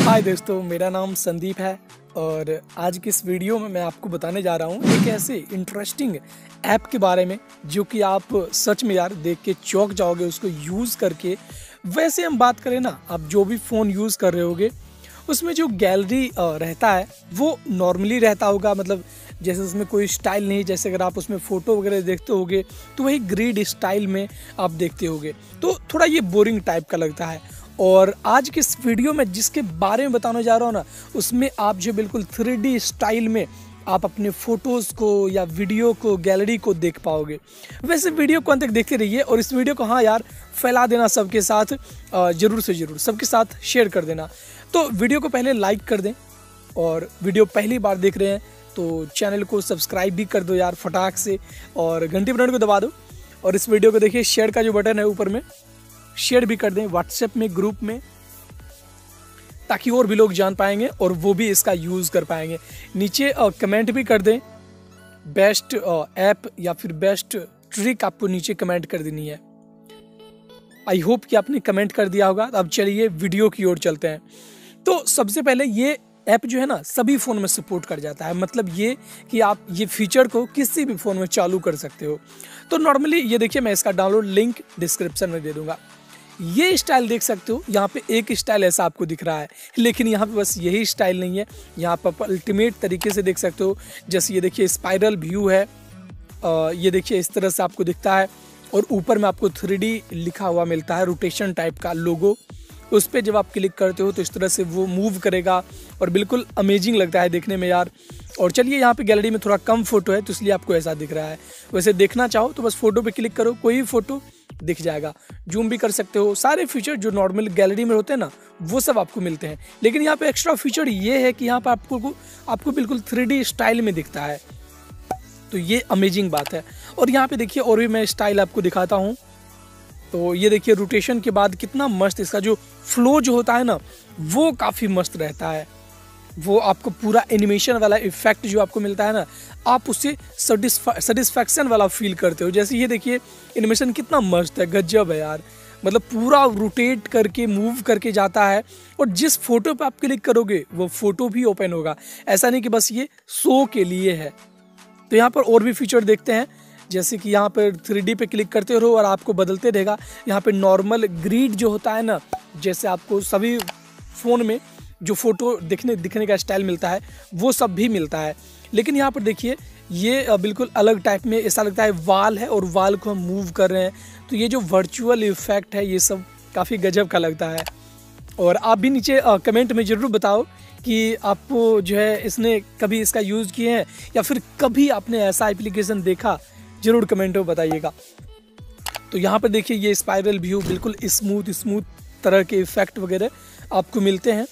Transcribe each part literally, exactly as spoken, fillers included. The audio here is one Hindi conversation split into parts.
हाय दोस्तों, मेरा नाम संदीप है और आज की इस वीडियो में मैं आपको बताने जा रहा हूँ एक ऐसे इंटरेस्टिंग ऐप के बारे में जो कि आप सच में यार देख के चौंक जाओगे उसको यूज़ करके। वैसे हम बात करें ना, आप जो भी फ़ोन यूज़ कर रहे होगे उसमें जो गैलरी रहता है वो नॉर्मली रहता होगा, मतलब जैसे उसमें कोई स्टाइल नहीं। जैसे अगर आप उसमें फ़ोटो वगैरह देखते होगे तो वही ग्रिड स्टाइल में आप देखते होगे, तो थोड़ा ये बोरिंग टाइप का लगता है। और आज के इस वीडियो में जिसके बारे में बताने जा रहा हूँ ना, उसमें आप जो बिल्कुल थ्री डी स्टाइल में आप अपने फ़ोटोज़ को या वीडियो को, गैलरी को देख पाओगे। वैसे वीडियो को अंत तक देखते रहिए और इस वीडियो को हाँ यार फैला देना सबके साथ, ज़रूर से ज़रूर सबके साथ शेयर कर देना। तो वीडियो को पहले लाइक कर दें और वीडियो पहली बार देख रहे हैं तो चैनल को सब्सक्राइब भी कर दो यार फटाक से, और घंटी बटन को दबा दो। और इस वीडियो को देखिए, शेयर का जो बटन है ऊपर में, शेयर भी कर दें व्हाट्सएप में, ग्रुप में, ताकि और भी लोग जान पाएंगे और वो भी इसका यूज़ कर पाएंगे। नीचे कमेंट भी कर दें, बेस्ट ऐप या फिर बेस्ट ट्रिक आपको नीचे कमेंट कर देनी है। आई होप कि आपने कमेंट कर दिया होगा। अब चलिए वीडियो की ओर चलते हैं। तो सबसे पहले ये ऐप जो है ना सभी फ़ोन में सपोर्ट कर जाता है, मतलब ये कि आप ये फीचर को किसी भी फ़ोन में चालू कर सकते हो। तो नॉर्मली ये देखिए, मैं इसका डाउनलोड लिंक डिस्क्रिप्शन में दे दूंगा। ये स्टाइल देख सकते हो, यहाँ पे एक स्टाइल ऐसा आपको दिख रहा है, लेकिन यहाँ पे बस यही स्टाइल नहीं है। यहाँ पर आप अल्टीमेट तरीके से देख सकते हो। जैसे ये देखिए स्पाइरल व्यू है, आ, ये देखिए इस तरह से आपको दिखता है और ऊपर में आपको थ्री डी लिखा हुआ मिलता है, रोटेशन टाइप का लोगो। उस पर जब आप क्लिक करते हो तो इस तरह से वो मूव करेगा और बिल्कुल अमेजिंग लगता है देखने में यार। और चलिए, यहाँ पे गैलरी में थोड़ा कम फोटो है तो इसलिए आपको ऐसा दिख रहा है। वैसे देखना चाहो तो बस फोटो पे क्लिक करो, कोई भी फोटो दिख जाएगा। जूम भी कर सकते हो। सारे फीचर जो नॉर्मल गैलरी में होते हैं ना वो सब आपको मिलते हैं, लेकिन यहाँ पे एक्स्ट्रा फीचर ये है कि यहाँ पर आपको आपको बिल्कुल थ्री डी स्टाइल में दिखता है, तो ये अमेजिंग बात है। और यहाँ पे देखिए और भी मैं स्टाइल आपको दिखाता हूँ। तो ये देखिए रोटेशन के बाद कितना मस्त इसका जो फ्लो जो होता है ना वो काफ़ी मस्त रहता है। वो आपको पूरा एनिमेशन वाला इफेक्ट जो आपको मिलता है ना, आप उससे सेटिस्फैक्शन वाला फील करते हो। जैसे ये देखिए एनिमेशन कितना मस्त है, गजब है यार। मतलब पूरा रोटेट करके मूव करके जाता है और जिस फोटो पे आप क्लिक करोगे वो फोटो भी ओपन होगा। ऐसा नहीं कि बस ये शो के लिए है। तो यहाँ पर और भी फीचर देखते हैं, जैसे कि यहाँ पर थ्री डी पे क्लिक करते रहो और आपको बदलते रहेगा। यहाँ पे नॉर्मल ग्रिड जो होता है ना, जैसे आपको सभी फ़ोन में जो फोटो दिखने दिखने का स्टाइल मिलता है वो सब भी मिलता है, लेकिन यहाँ पर देखिए ये बिल्कुल अलग टाइप में, ऐसा लगता है वाल है और वाल को हम मूव कर रहे हैं। तो ये जो वर्चुअल इफेक्ट है ये सब काफ़ी गजब का लगता है। और आप भी नीचे कमेंट में ज़रूर बताओ कि आपको जो है इसने कभी इसका यूज़ किए हैं या फिर कभी आपने ऐसा एप्लीकेशन देखा, ज़रूर कमेंट में बताइएगा। तो यहाँ पर देखिए ये स्पाइरल व्यू, बिल्कुल स्मूथ स्मूथ तरह के इफ़ेक्ट वगैरह आपको मिलते हैं।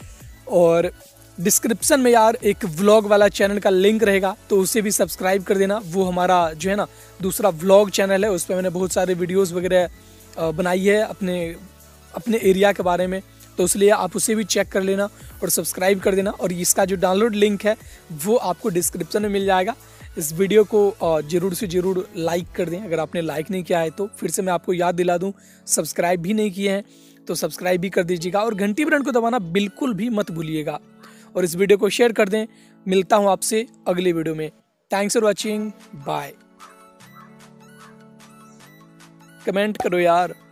और डिस्क्रिप्शन में यार एक व्लॉग वाला चैनल का लिंक रहेगा, तो उसे भी सब्सक्राइब कर देना। वो हमारा जो है ना दूसरा व्लॉग चैनल है, उस पर मैंने बहुत सारे वीडियोस वगैरह बनाई है अपने अपने एरिया के बारे में, तो इसलिए आप उसे भी चेक कर लेना और सब्सक्राइब कर देना। और इसका जो डाउनलोड लिंक है वो आपको डिस्क्रिप्शन में मिल जाएगा। इस वीडियो को ज़रूर से ज़रूर लाइक कर दें अगर आपने लाइक नहीं किया है तो। फिर से मैं आपको याद दिला दूं, सब्सक्राइब भी नहीं किए हैं तो सब्सक्राइब भी कर दीजिएगा और घंटी बटन को दबाना बिल्कुल भी मत भूलिएगा। और इस वीडियो को शेयर कर दें। मिलता हूं आपसे अगले वीडियो में। Thanks for watching, bye. Comment करो यार।